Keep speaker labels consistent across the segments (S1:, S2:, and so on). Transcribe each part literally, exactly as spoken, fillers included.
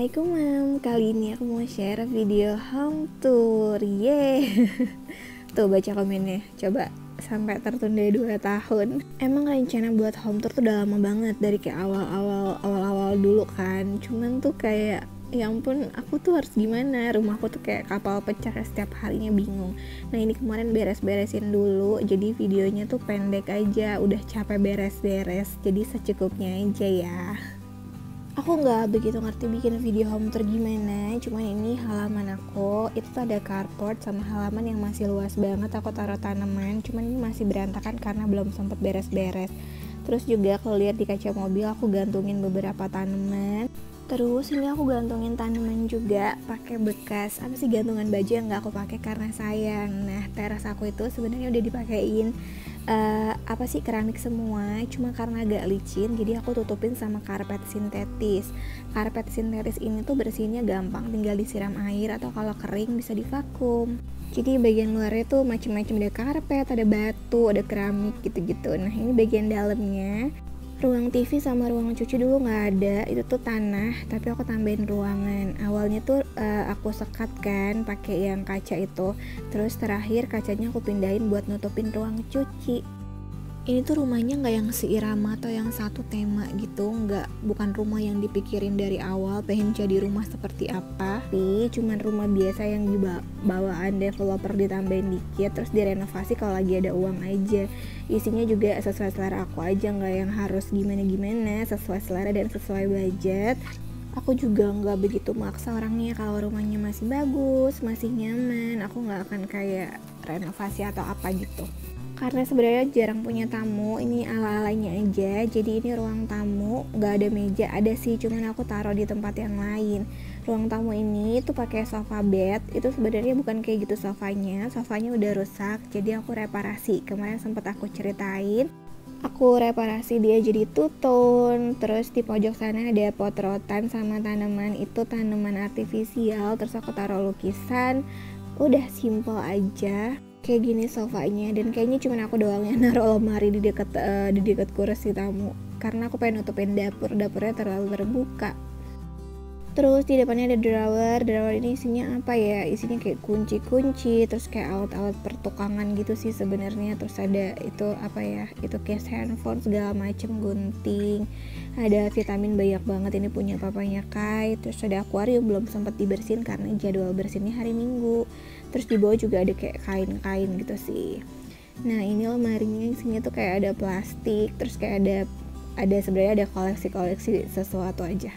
S1: Assalamualaikum Mam. Kali ini aku mau share video home tour. Yeay. Tuh baca komennya. Coba sampai tertunda dua tahun. Emang rencana buat home tour tuh udah lama banget, dari kayak awal-awal awal-awal dulu kan. Cuman tuh kayak ya ampun, aku tuh harus gimana? Rumahku tuh kayak kapal pecah, setiap harinya bingung. Nah ini kemarin beres-beresin dulu, jadi videonya tuh pendek aja. Udah capek beres-beres, jadi secukupnya aja ya. Aku nggak begitu ngerti bikin video home tour gimana, cuman ini halaman aku, itu tuh ada carport sama halaman yang masih luas banget. Aku taruh tanaman, cuman ini masih berantakan karena belum sempet beres-beres. Terus juga kalau lihat di kaca mobil aku gantungin beberapa tanaman. Terus ini aku gantungin tanaman juga pakai bekas apa sih gantungan baju yang nggak aku pakai karena sayang. Nah teras aku itu sebenarnya udah dipakein uh, apa sih keramik semua, cuma karena agak licin jadi aku tutupin sama karpet sintetis. Karpet sintetis ini tuh bersihnya gampang, tinggal disiram air atau kalau kering bisa divakum. Jadi bagian luarnya tuh macam-macam, ada karpet, ada batu, ada keramik gitu-gitu. Nah ini bagian dalamnya. Ruang T V sama ruang cuci dulu nggak ada, itu tuh tanah, tapi aku tambahin ruangan. Awalnya tuh uh, aku sekat kan pakai yang kaca itu, terus terakhir kacanya aku pindahin buat nutupin ruang cuci. Ini tuh rumahnya nggak yang seirama atau yang satu tema gitu, nggak, bukan rumah yang dipikirin dari awal pengen jadi rumah seperti apa, tapi cuman rumah biasa yang dibawaan developer ditambahin dikit terus direnovasi kalau lagi ada uang aja. Isinya juga sesuai selera aku aja, nggak yang harus gimana-gimana, sesuai selera dan sesuai budget. Aku juga nggak begitu maksa orangnya, kalau rumahnya masih bagus, masih nyaman, aku nggak akan kayak renovasi atau apa gitu. Karena sebenarnya jarang punya tamu, ini ala-alanya aja. Jadi ini ruang tamu, nggak ada meja, ada sih, cuman aku taruh di tempat yang lain. Ruang tamu ini tuh pakai sofa bed, itu sebenarnya bukan kayak gitu sofanya, sofanya udah rusak, jadi aku reparasi. Kemarin sempat aku ceritain, aku reparasi dia jadi two tone. Terus di pojok sana ada pot rotan sama tanaman, itu tanaman artifisial. Terus aku taruh lukisan, udah simple aja. Kayak gini sofanya, dan kayaknya cuma aku doang yang naruh lemari di dekat uh, di dekat kursi tamu karena aku pengen nutupin dapur, dapurnya terlalu terbuka. Terus di depannya ada drawer, drawer ini isinya apa ya? Isinya kayak kunci-kunci, terus kayak alat-alat pertukangan gitu sih sebenarnya. Terus ada itu apa ya? Itu case handphone segala macem, gunting. Ada vitamin banyak banget, ini punya papanya Kai. Terus ada akuarium belum sempat dibersihin karena jadwal bersihnya hari Minggu. Terus di bawah juga ada kayak kain-kain gitu sih. Nah ini lemarinya isinya tuh kayak ada plastik, terus kayak ada ada sebenarnya ada koleksi-koleksi sesuatu aja.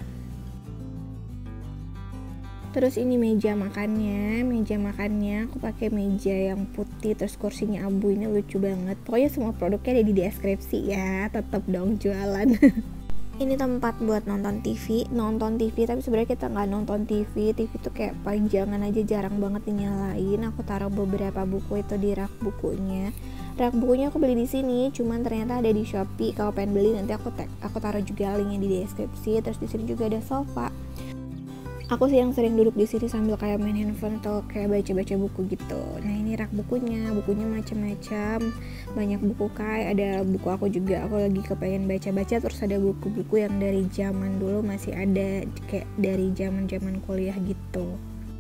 S1: Terus ini meja makannya, meja makannya aku pakai meja yang putih, terus kursinya abu, ini lucu banget. Pokoknya semua produknya ada di deskripsi ya, tetap dong jualan. Ini tempat buat nonton T V, nonton T V tapi sebenarnya kita nggak nonton T V, T V tuh kayak pajangan aja, jarang banget dinyalain. Aku taruh beberapa buku itu di rak bukunya. Rak bukunya aku beli di sini, cuman ternyata ada di Shopee. Kalau pengen beli nanti aku tag, aku taruh juga linknya di deskripsi. Terus di sini juga ada sofa. Aku sih yang sering duduk di sini sambil kayak main handphone atau kayak baca-baca buku gitu. Nah ini rak bukunya, bukunya macam-macam, banyak buku Kai, ada buku aku juga. Aku lagi kepengen baca-baca, terus ada buku-buku yang dari zaman dulu masih ada, kayak dari zaman-zaman kuliah gitu.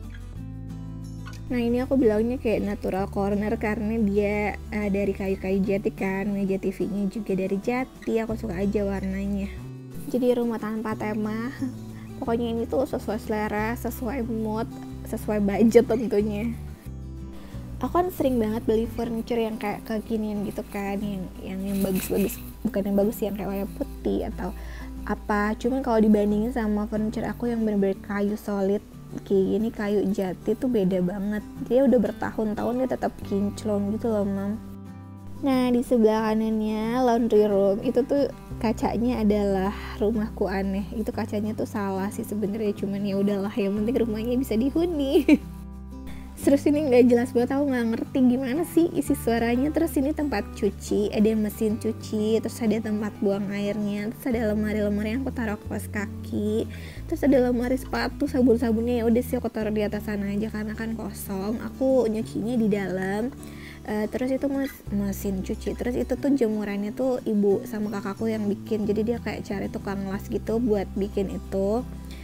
S1: Nah ini aku bilangnya kayak natural corner karena dia uh, dari kayu-kayu jati kan, meja T V-nya juga dari jati. Aku suka aja warnanya. Jadi rumah tanpa tema. Pokoknya ini tuh sesuai selera, sesuai mood, sesuai budget tentunya. Aku kan sering banget beli furniture yang kayak kekinian gitu kan, yang yang yang bagus-bagus, bukan yang bagus sih, yang kayak warna putih atau apa. Cuman kalau dibandingin sama furniture aku yang bener-bener kayu solid kayak gini, kayu jati tuh beda banget. Dia udah bertahun-tahun dia tetap kinclong gitu loh, Mam. Nah di sebelah kanannya laundry room, itu tuh kacanya adalah rumahku aneh. Itu kacanya tuh salah sih sebenarnya, cuman ya udahlah, yang penting rumahnya bisa dihuni. Terus ini nggak jelas banget, aku nggak ngerti gimana sih isi suaranya. Terus ini tempat cuci, ada mesin cuci, terus ada tempat buang airnya, terus ada lemari-lemari yang aku taruh kaos kaki, terus ada lemari sepatu, sabun-sabunnya ya udah sih aku taruh di atas sana aja karena kan kosong. Aku nyucinya di dalam. Uh, terus itu mes, mesin cuci, terus itu tuh jemurannya tuh ibu sama kakakku yang bikin, jadi dia kayak cari tukang las gitu buat bikin itu.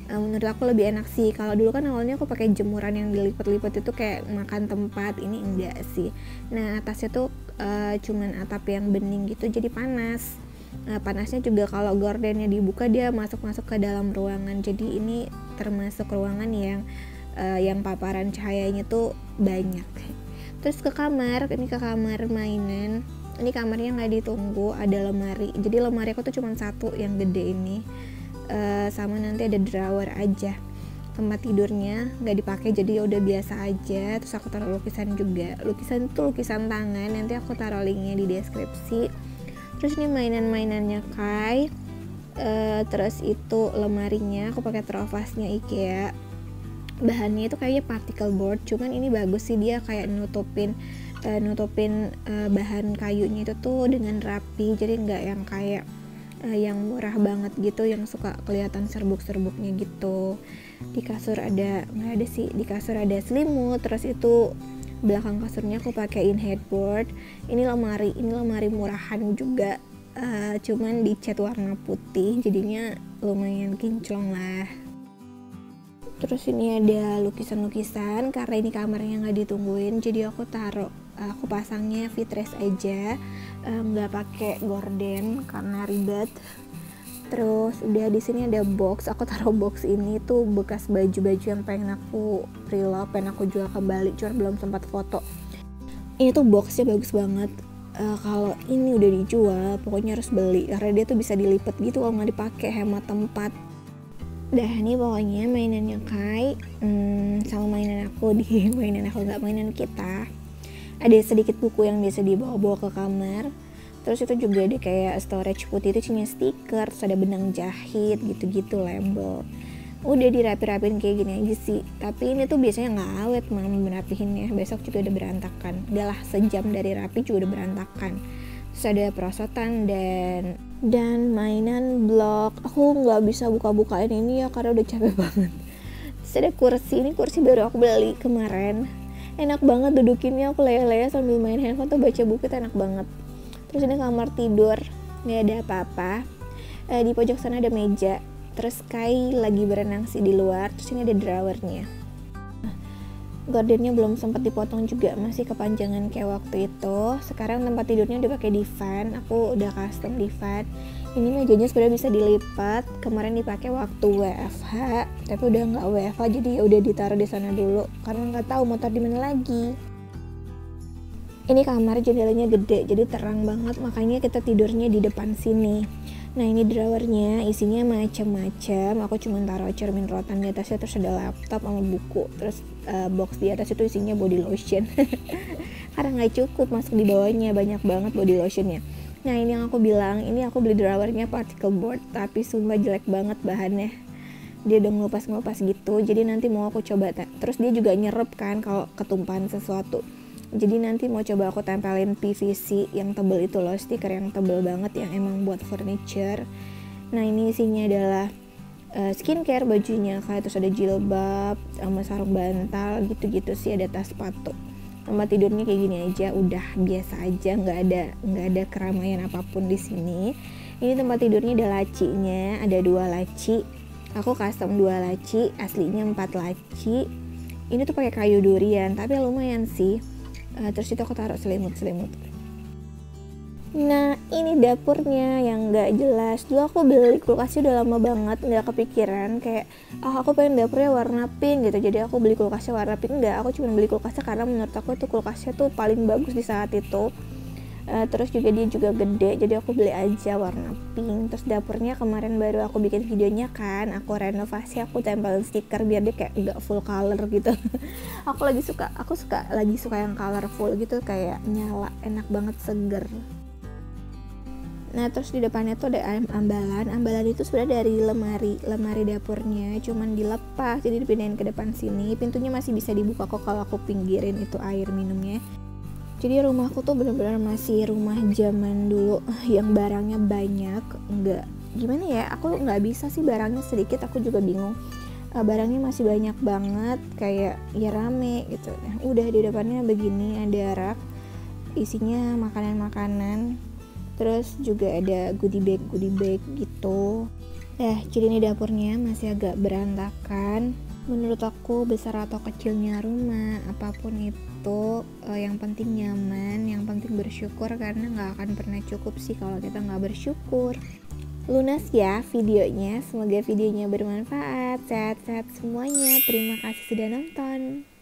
S1: uh, menurut aku lebih enak sih. Kalau dulu kan awalnya aku pakai jemuran yang dilipat-lipat itu kayak makan tempat, ini enggak sih. Nah atasnya tuh uh, cuman atap yang bening gitu, jadi panas. Nah, panasnya juga kalau gordennya dibuka dia masuk-masuk ke dalam ruangan, jadi ini termasuk ruangan yang uh, yang paparan cahayanya tuh banyak. Terus ke kamar, ini ke kamar mainan. Ini kamarnya nggak ditunggu, ada lemari. Jadi lemari aku tuh cuma satu yang gede ini, uh, sama nanti ada drawer aja. Tempat tidurnya nggak dipakai, jadi ya udah biasa aja. Terus aku taruh lukisan juga. Lukisan itu lukisan tangan. Nanti aku taruh linknya di deskripsi. Terus ini mainan-mainannya Kai. Uh, terus itu lemarinya aku pakai terofasnya IKEA. Bahannya itu kayaknya particle board, cuman ini bagus sih, dia kayak nutupin uh, nutupin uh, bahan kayunya itu tuh dengan rapi, jadi nggak yang kayak uh, yang murah banget gitu yang suka kelihatan serbuk-serbuknya gitu. Di kasur ada nggak ada sih, di kasur ada selimut. Terus itu belakang kasurnya aku pakein headboard. Ini lemari, ini lemari murahan juga, uh, cuman dicat warna putih, jadinya lumayan kinclong lah. Terus ini ada lukisan-lukisan, karena ini kamarnya nggak ditungguin, jadi aku taruh, aku pasangnya footrest aja, nggak um, pakai gorden karena ribet. Terus udah di sini ada box, aku taruh box ini tuh bekas baju-baju yang pengen aku preloved, pengen aku jual kembali, cuma belum sempat foto. Ini tuh boxnya bagus banget. Uh, kalau ini udah dijual, pokoknya harus beli karena dia tuh bisa dilipat gitu kalau nggak dipakai, hemat tempat. Dah ini pokoknya mainannya Kai, hmm, sama mainan aku di mainan aku nggak mainan kita. Ada sedikit buku yang biasa dibawa-bawa ke kamar. Terus itu juga ada kayak storage putih, itu isinya stiker, terus ada benang jahit gitu-gitu, label. Udah dirapi-rapin kayak gini aja sih. Tapi ini tuh biasanya nggak awet mami merapihinnya, besok juga udah berantakan. Udah lah sejam dari rapi juga udah berantakan. Terus ada perosotan dan dan mainan blok. Aku nggak bisa buka-bukain ini ya karena udah capek banget. Terus ada kursi, ini kursi baru aku beli kemarin, enak banget dudukinnya, aku leyeh-leyeh sambil main handphone tuh baca buku tuh enak banget. Terus ini kamar tidur, nggak ada apa-apa. Eh, di pojok sana ada meja. Terus Kai lagi berenang sih di luar. Terus ini ada drawernya. Gordennya belum sempat dipotong juga, masih kepanjangan kayak waktu itu. Sekarang tempat tidurnya udah pakai divan, aku udah custom divan. Ini mejanya sebenarnya bisa dilipat, kemarin dipakai waktu W F H, tapi udah nggak W F H, jadi ya udah ditaruh di sana dulu karena nggak tahu mau taruh di mana lagi. Ini kamar jendelanya gede, jadi terang banget, makanya kita tidurnya di depan sini. Nah ini drawernya isinya macam-macam. Aku cuma taruh cermin rotan di atasnya, terus ada laptop sama buku. Terus uh, box di atas itu isinya body lotion. Karena nggak cukup masuk di bawahnya, banyak banget body lotionnya. Nah ini yang aku bilang, ini aku beli drawernya particle board, tapi sumpah jelek banget bahannya. Dia udah ngelupas-ngelupas gitu. Jadi nanti mau aku coba. Terus dia juga nyerep kan kalau ketumpahan sesuatu. Jadi nanti mau coba aku tempelin P V C yang tebel itu loh, stiker yang tebel banget yang emang buat furniture. Nah ini isinya adalah uh, skincare bajunya, kayak terus ada jilbab sama sarung bantal gitu-gitu sih, ada tas sepatu. Tempat tidurnya kayak gini aja, udah biasa aja, nggak ada nggak ada keramaian apapun di sini. Ini tempat tidurnya ada lacinya, ada dua laci. Aku custom dua laci, aslinya empat laci. Ini tuh pakai kayu durian, tapi lumayan sih. Uh, terus itu aku taruh selimut-selimut. Nah ini dapurnya yang nggak jelas. Dulu aku beli kulkasnya udah lama banget, nggak kepikiran kayak ah aku pengen dapurnya warna pink gitu, jadi aku beli kulkasnya warna pink. Nggak, aku cuma beli kulkasnya karena menurut aku itu kulkasnya tuh paling bagus di saat itu. Uh, terus juga dia juga gede, jadi aku beli aja warna pink. Terus dapurnya kemarin baru aku bikin videonya kan, aku renovasi, aku tempelin stiker biar dia kayak nggak full color gitu. Aku lagi suka, aku suka lagi suka yang colorful gitu, kayak nyala, enak banget, seger. Nah terus di depannya tuh ada ambalan, ambalan itu sebenarnya dari lemari, lemari dapurnya, cuman dilepas, jadi dipindahin ke depan sini. Pintunya masih bisa dibuka kok kalau aku pinggirin itu air minumnya. Jadi rumahku tuh benar-benar masih rumah zaman dulu yang barangnya banyak, enggak gimana ya, aku nggak bisa sih barangnya sedikit, aku juga bingung. Uh, barangnya masih banyak banget, kayak ya rame gitu. Nah, udah di depannya begini ada rak, isinya makanan-makanan, terus juga ada goodie bag goodie bag gitu. Eh, jadi ini dapurnya masih agak berantakan. Menurut aku besar atau kecilnya rumah, apapun itu eh, yang penting nyaman, yang penting bersyukur, karena nggak akan pernah cukup sih kalau kita nggak bersyukur. Lunas ya videonya, semoga videonya bermanfaat. Sehat-sehat semuanya, terima kasih sudah nonton.